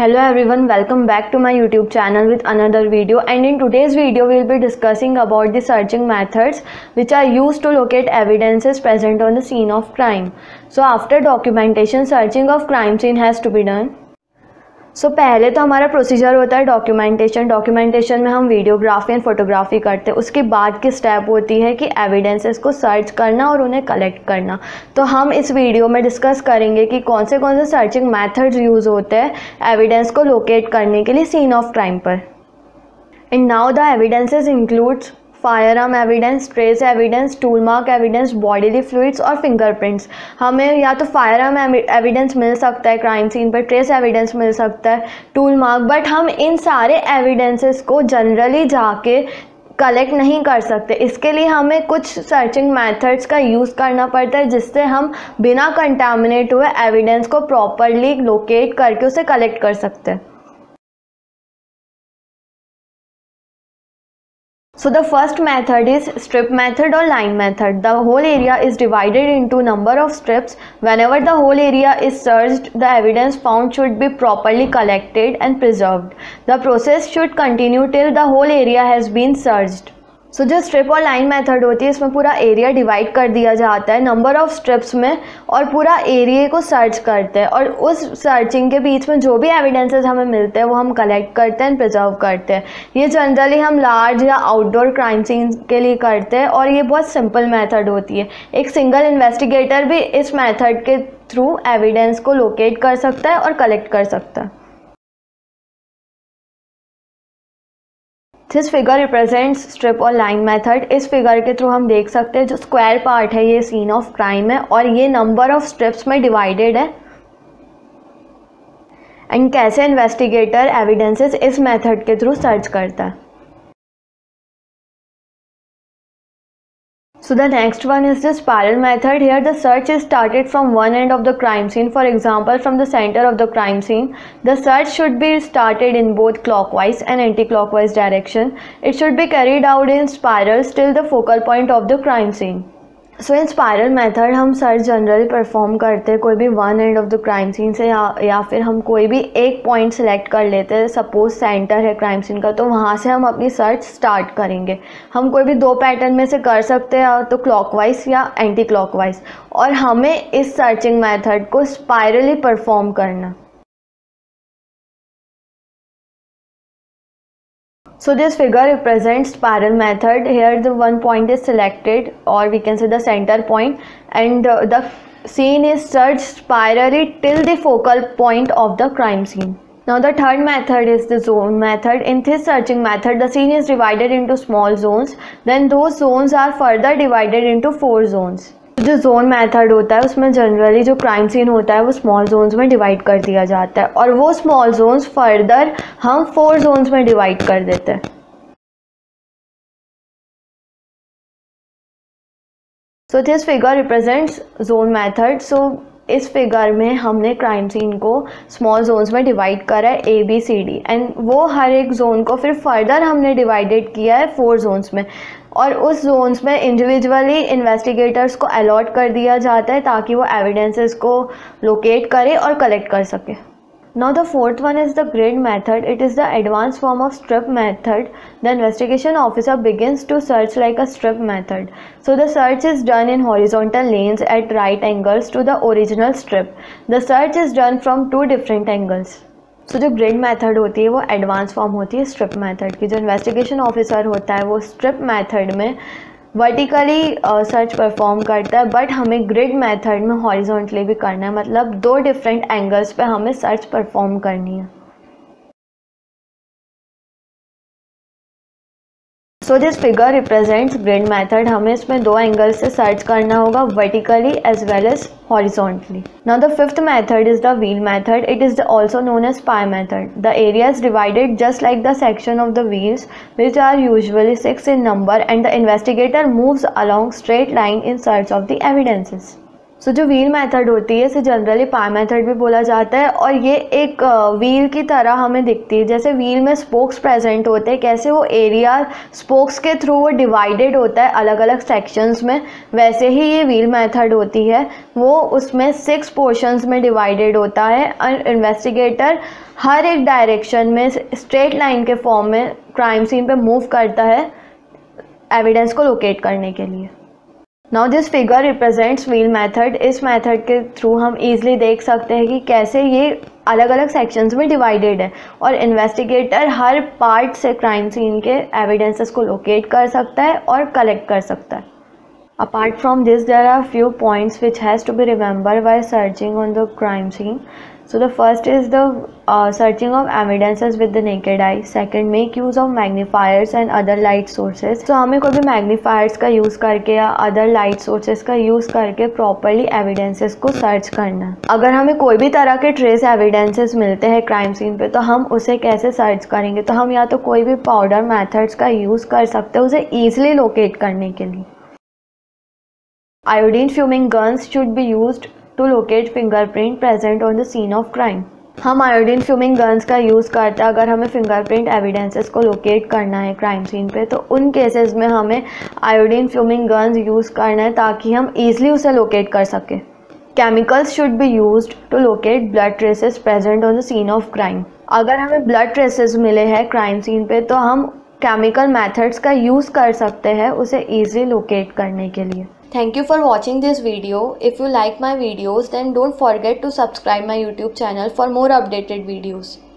Hello everyone, welcome back to my YouTube channel with another video, and in today's video we will be discussing about the searching methods which are used to locate evidences present on the scene of crime. So after documentation, searching of crime scene has to be done. पहले तो हमारा procedure होता है documentation में हम videography and photography करते हैं। उसके बाद की स्टेप होती है कि एविडेंसेस को सर्च करना और उन्हें कलेक्ट करना। तो हम इस वीडियो में डिस्कस करेंगे कि कौन से सर्चिंग मेथड्स यूज़ होते हैं एविडेंस को लोकेट करने के लिए सीन ऑफ क्राइम पर। And now the evidences includes firearm evidence, trace evidence, tool mark evidence, bodily fluids और फिंगरप्रिंट्स। हमें या तो फायरआर्म एविडेंस मिल सकता है क्राइम सीन पर, ट्रेस एविडेंस मिल सकता है, टूल मार्क, बट हम इन सारे एविडेंसेस को जनरली जाके कलेक्ट नहीं कर सकते। इसके लिए हमें कुछ सर्चिंग मेथड्स का यूज़ करना पड़ता है जिससे हम बिना कंटामिनेट हुए एविडेंस को प्रॉपरली लोकेट करके उसे कलेक्ट कर सकते हैं। So the first method is strip method or line method. The whole area is divided into number of strips. Whenever the whole area is searched, the evidence found should be properly collected and preserved. The process should continue till the whole area has been searched. सो जो strip और line method होती है इसमें पूरा area divide कर दिया जाता है नंबर ऑफ स्ट्रिप्स में और पूरा एरिया को सर्च करते हैं और उस सर्चिंग के बीच में जो भी एविडेंसेस हमें मिलते हैं वो हम कलेक्ट करते हैं, प्रिजर्व करते हैं। ये जनरली हम लार्ज या आउटडोर क्राइम सीन के लिए करते हैं और ये बहुत सिंपल मेथड होती है। एक सिंगल इन्वेस्टिगेटर भी इस मेथड के थ्रू एविडेंस को लोकेट कर सकता है और कलेक्ट कर सकता है। दिस फिगर रिप्रेजेंट्स स्ट्रिप और लाइन मेथड। इस फिगर के थ्रू हम देख सकते हैं जो स्क्वायर पार्ट है ये सीन ऑफ क्राइम है और ये नंबर ऑफ स्ट्रिप्स में डिवाइडेड है। एंड कैसे इन्वेस्टिगेटर एविडेंसेस इस मेथड के थ्रू सर्च करता है। So the next one is the spiral method. Here the search is started from one end of the crime scene. For example, from the center of the crime scene. The search should be started in both clockwise and anti-clockwise direction. It should be carried out in spirals till the focal point of the crime scene. So in spiral method हम search generally perform करते हैं कोई भी one end of the crime scene से या फिर हम कोई भी एक पॉइंट सेलेक्ट कर लेते हैं। सपोज सेंटर है क्राइम सीन का तो वहाँ से हम अपनी सर्च स्टार्ट करेंगे। हम कोई भी दो पैटर्न में से कर सकते हैं तो क्लॉकवाइज या एंटी क्लॉकवाइज, और हमें इस सर्चिंग मेथड को स्पायरली परफॉर्म करना। So this figure represents spiral method. Here the one point is selected, or we can say the center point, and the scene is searched spirally till the focal point of the crime scene. Now the third method is the zone method. In this searching method, the scene is divided into small zones. Then those zones are further divided into 4 zones. जो zone method होता है उसमें generally जो crime scene होता है वो small zones में divide कर दिया जाता है और वो स्मॉल जोन्स फर्दर हम 4 जोन्स में डिवाइड कर देते हैं। So this figure represents zone method. So इस फिगर में हमने क्राइम सीन को स्मॉल जोन्स में डिवाइड करा है ABCD, एंड वो हर एक जोन को फिर फर्दर हमने डिवाइडेड किया है 4 जोन्स में और उस जोन्स में इंडिविजुअली इन्वेस्टिगेटर्स को अलॉट कर दिया जाता है ताकि वो एविडेंसेस को लोकेट करे और कलेक्ट कर सके। Now the fourth one is the grid method. It is the advanced form of strip method. The investigation officer begins to search like a strip method. So the search is done in horizontal lanes at right angles to the original strip. The search is done from 2 different angles. So जो grid method होती है वो advance form होती है strip method की। जो investigation officer होता है वो स्ट्रिप मेथड में वर्टिकली सर्च परफॉर्म करता है, बट हमें ग्रिड मेथड में हॉरिजॉन्टली भी करना है, मतलब 2 डिफरेंट एंगल्स पे हमें सर्च परफॉर्म करनी है। So this figure represents grid method. हमें इसमें 2 एंगल से सर्च करना होगा, vertically as well as horizontally. Now the fifth method is the wheel method. It is also known as pie method. The area is divided just like the section of the wheels which are usually 6 in number, and the investigator moves along straight line in search of the evidences. So जो wheel method होती है इसे generally पाई method भी बोला जाता है और ये एक व्हील की तरह हमें दिखती है। जैसे व्हील में स्पोक्स प्रेजेंट होते हैं, कैसे वो एरिया स्पोक्स के थ्रू वो डिवाइडेड होता है अलग अलग सेक्शंस में, वैसे ही ये व्हील मेथड होती है, वो उसमें 6 पोर्शंस में डिवाइडेड होता है और इन्वेस्टिगेटर हर एक डायरेक्शन में स्ट्रेट लाइन के फॉर्म में क्राइम सीन पे मूव करता है एविडेंस को लोकेट करने के लिए। Now this figure represents wheel method. इस मेथड के थ्रू हम इजीली देख सकते हैं कि कैसे ये अलग अलग सेक्शंस में डिवाइडेड है और इन्वेस्टिगेटर हर पार्ट से क्राइम सीन के एविडेंसेस को लोकेट कर सकता है और कलेक्ट कर सकता है। Apart from this, there are few points which has to be remembered while searching on the crime scene. So the first is the searching of evidences with the naked eye. Second, make use of magnifiers and other light sources. So हमें कोई भी magnifiers का use करके या other light sources का use करके properly evidences को search करना है। अगर हमें कोई भी तरह के trace evidences मिलते हैं crime scene पे तो हम उसे कैसे search करेंगे? तो हम या तो कोई भी powder methods का use कर सकते हैं उसे easily locate करने के लिए। Iodine fuming guns should be used to locate fingerprint present on the scene of crime. हम आयोडीन फ्यूमिंग गन्स का यूज़ करते हैं अगर हमें फिंगरप्रिंट एविडेंसेस को लोकेट करना है क्राइम सीन पे, तो उन केसेस में हमें आयोडीन फ्यूमिंग गन्स यूज़ करना है ताकि हम ईजिली उसे लोकेट कर सकें। Chemicals should be used to locate blood traces present on the scene of crime. अगर हमें ब्लड ट्रेसेस मिले हैं क्राइम सीन पे तो हम केमिकल मेथड्स का यूज़ कर सकते हैं उसे ईजिली लोकेट करने के लिए। Thank you for watching this video. If you like my videos then don't forget to subscribe my YouTube channel for more updated videos.